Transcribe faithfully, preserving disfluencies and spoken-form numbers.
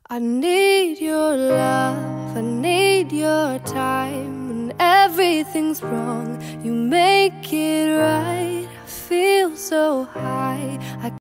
I need your love, I need your time. When everything's wrong, you make it right. I feel so high.